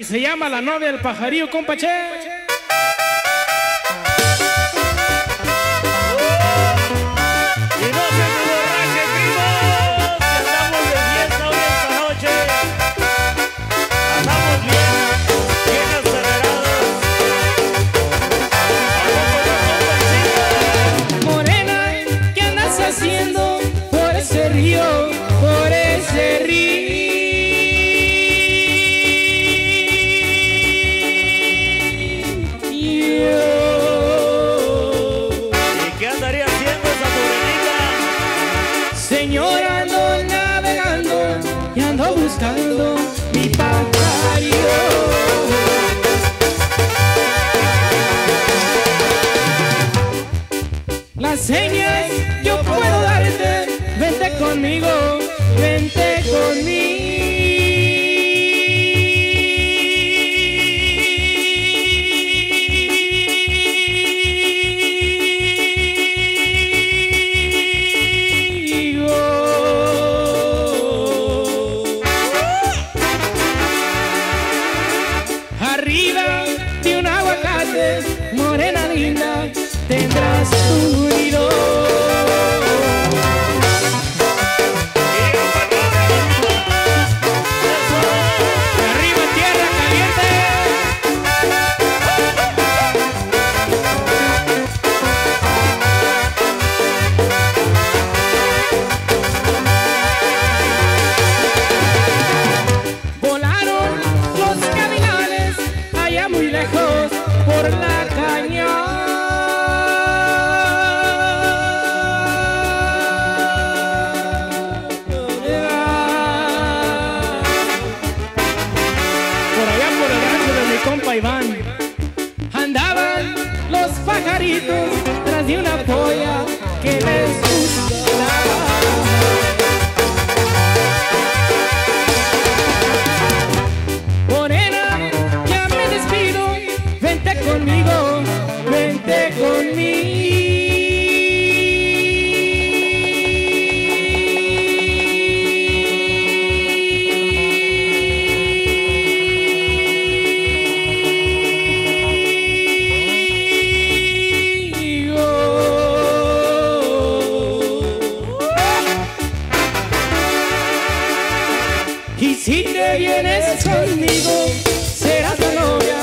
Se llama La Novia del Pajarillo, compa Che. Y no se me borrache, primos, que andamos de fiesta hoy esta noche. Andamos bien acelerados. Morena, ¿qué andas haciendo por ese río, por ese río? Señora, ando navegando y ando buscando mi pajarillo. Las señas yo puedo darte, vente conmigo, vente conmigo. Arriba de un aguacate, morena linda, tendrás tu nido. Arriba tierra caliente. Volaron los gavilanes allá muy lejos por la caña. Por allá por el rancho de mi compa Iván andaban los pajaritos tras de una polla que les gustaba. Morena, ya me despido, vente conmigo, vente conmigo. Y si te vienes conmigo, serás la novia